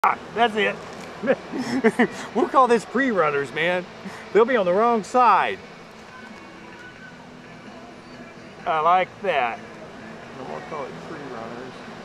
That's it. We'll call this pre-runners, man. They'll be on the wrong side. I like that. We'll call it pre-runners.